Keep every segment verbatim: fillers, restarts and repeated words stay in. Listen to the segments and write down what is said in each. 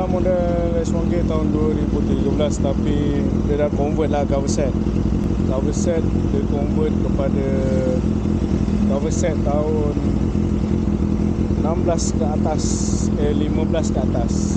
model S one K tahun dua ribu tiga belas, tapi dia dah convert lah cover set. Cover set dia convert kepada cover set tahun enam belas ke atas, eh lima belas ke atas.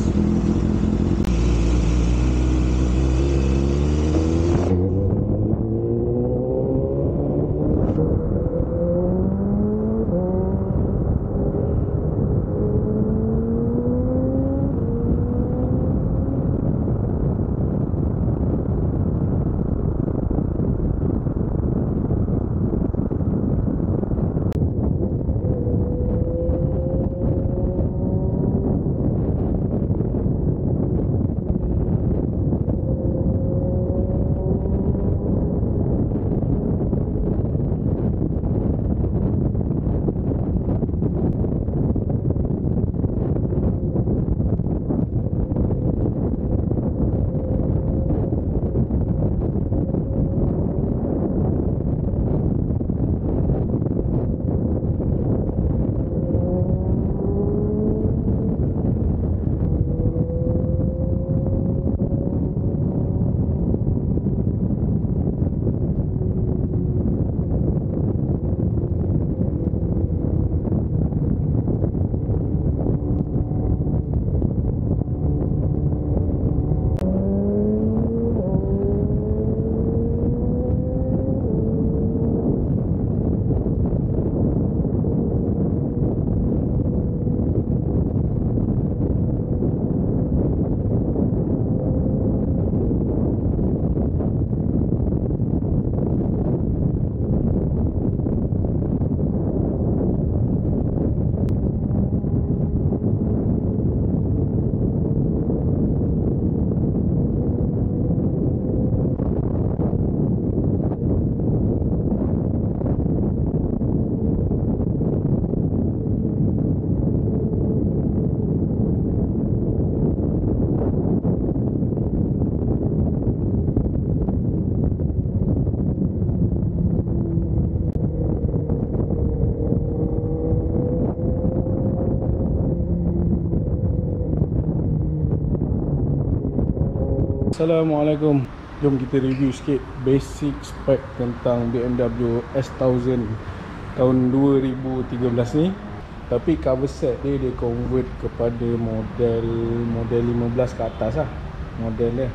Assalamualaikum. Jom kita review sikit basic spec tentang B M W S ten tahun dua ribu tiga belas ni. Tapi cover set dia dia convert kepada model model lima belas ke atas lah model dia.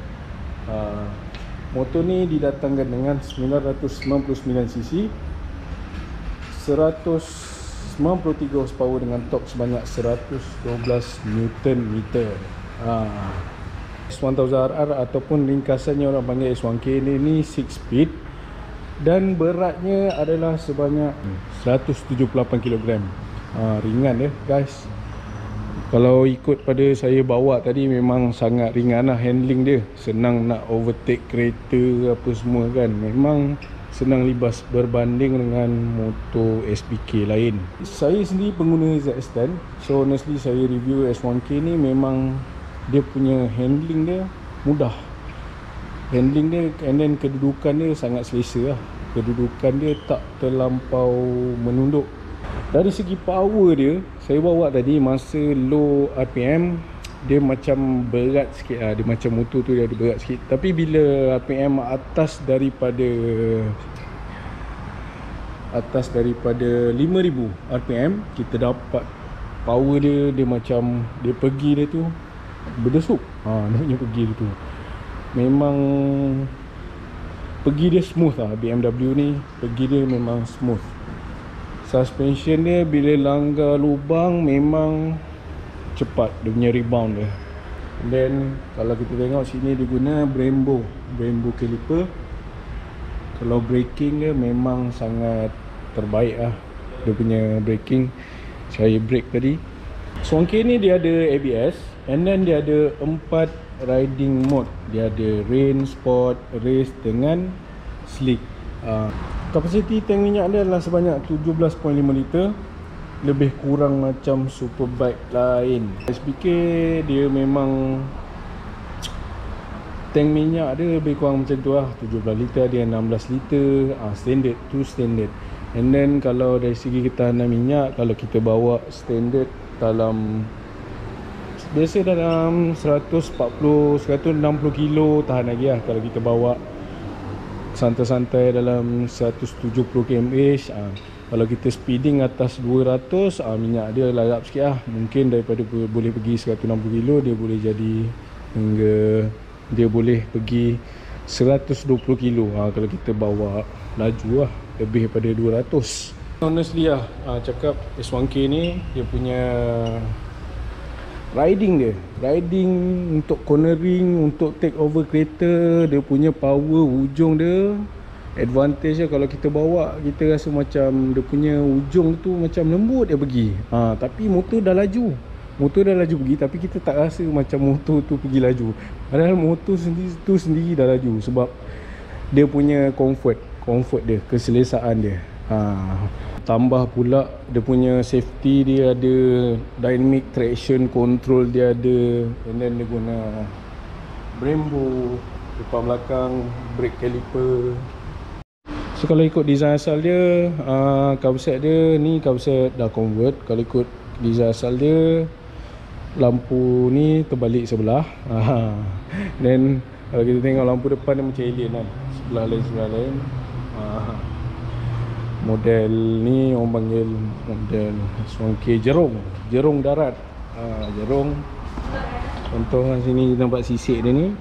Uh, motor ni didatangkan dengan sembilan ratus sembilan puluh sembilan cc, seratus sembilan puluh tiga horsepower dengan torque sebanyak seratus dua belas newton meter. Uh, S ten R R ataupun ringkasannya orang panggil S one K ni, ni enam speed dan beratnya adalah sebanyak seratus tujuh puluh lapan kilogram. ha, Ringan ya guys. Kalau ikut pada saya bawa tadi memang sangat ringan lah handling dia. Senang nak overtake kereta apa semua kan. Memang senang libas berbanding dengan motor S B K lain. Saya sendiri pengguna Z S ten, so honestly saya review S one K ni memang dia punya handling dia mudah. Handling dia and then kedudukan dia sangat selesa lah. Kedudukan dia tak terlampau menunduk. Dari segi power dia, saya bawa tadi masa low R P M dia macam berat sikit lah. Dia macam motor tu dia ada berat sikit. Tapi bila R P M atas daripada Atas daripada lima ribu R P M, kita dapat power dia. Dia macam dia pergi dia tu berdesuk. Ha, dia punya pergi dia tu memang pergi dia smooth lah. B M W ni pergi dia memang smooth. Suspension dia bila langgar lubang memang cepat dia punya rebound dia. And then kalau kita tengok sini dia guna Brembo Brembo caliper. Kalau braking dia memang sangat terbaik lah. Dia punya braking, saya brake tadi. S one K ni dia ada A B S and then dia ada empat riding mode. Dia ada rain, sport, race dengan slick. uh, Kapasiti tank minyak dia adalah sebanyak tujuh belas perpuluhan lima liter. Lebih kurang macam superbike lain. S B K dia memang tank minyak dia lebih kurang macam tu lah, tujuh belas liter, dia enam belas liter. uh, Standard tu standard. And then kalau dari segi ketahanan minyak, kalau kita bawa standard dalam biasa dalam seratus empat puluh seratus enam puluh kilo tahan lagi lah kalau kita bawa santai-santai dalam seratus tujuh puluh kilometer per jam. ha. Kalau kita speeding atas dua ratus, ha, minyak dia larap sikit lah. Mungkin daripada boleh pergi seratus enam puluh kilo, dia boleh jadi hingga dia boleh pergi seratus dua puluh kilo, ha, kalau kita bawa laju lah lebih daripada dua ratus. Honestly lah, ha, cakap S one K ni dia punya riding dia riding untuk cornering, untuk take over kereta, dia punya power hujung dia, advantage dia. Kalau kita bawa, kita rasa macam dia punya hujung tu macam lembut dia pergi, ha, tapi motor dah laju motor dah laju pergi, tapi kita tak rasa macam motor tu pergi laju, padahal motor sendiri tu sendiri dah laju. Sebab dia punya comfort comfort dia, keselesaan dia. ha. Tambah pula dia punya safety, dia ada dynamic traction control, dia ada, and then dia guna Brembo, depan belakang brake caliper. So kalau ikut design asal dia, uh, coverset dia ni coverset dah convert. Kalau ikut design asal dia, lampu ni terbalik sebelah. Then kalau kita tengok lampu depan dia macam alien kan, sebelah lain sebelah lain. uh, Model ni orang panggil model S one K jerung jerung darat. uh, Jerung, contoh sini nampak sisik dia ni.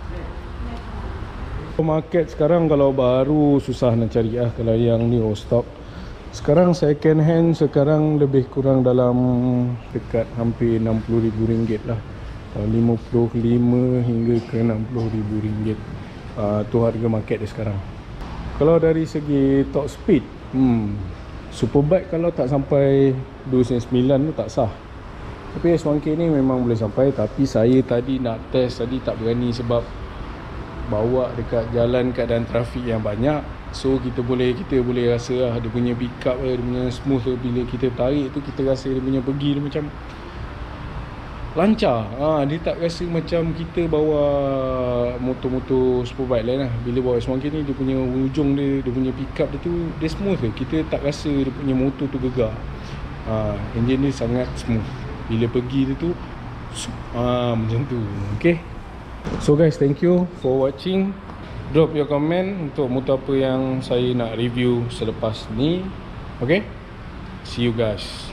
Market sekarang kalau baru susah nak cari lah, kalau yang ni old stock. Sekarang second hand sekarang lebih kurang dalam dekat hampir enam puluh ribu ringgit lah, lima puluh lima hingga ke enam puluh ribu ringgit. uh, Tu harga market dia sekarang. Kalau dari segi top speed, hmm, Superbike kalau tak sampai dua puluh sembilan tu tak sah. Tapi S one K ni memang boleh sampai. Tapi saya tadi nak test, tadi tak berani sebab bawa dekat jalan keadaan trafik yang banyak. So kita boleh kita boleh rasa lah dia punya pick up dia, dia punya smooth dia. Bila kita tarik tu kita rasa dia punya pergi dia macam lancar. ha, Dia tak rasa macam kita bawa motor-motor Superbike lain lah. Bila bawa S one K ni dia punya ujung dia, dia punya pick up dia tu dia smooth dia. Kita tak rasa dia punya motor tu gegar. ha, Engine dia sangat smooth. Bila pergi dia tu ha, macam tu. Okay, so guys, thank you for watching. Drop your comment untuk motor apa yang saya nak review selepas ni. Okay, see you guys.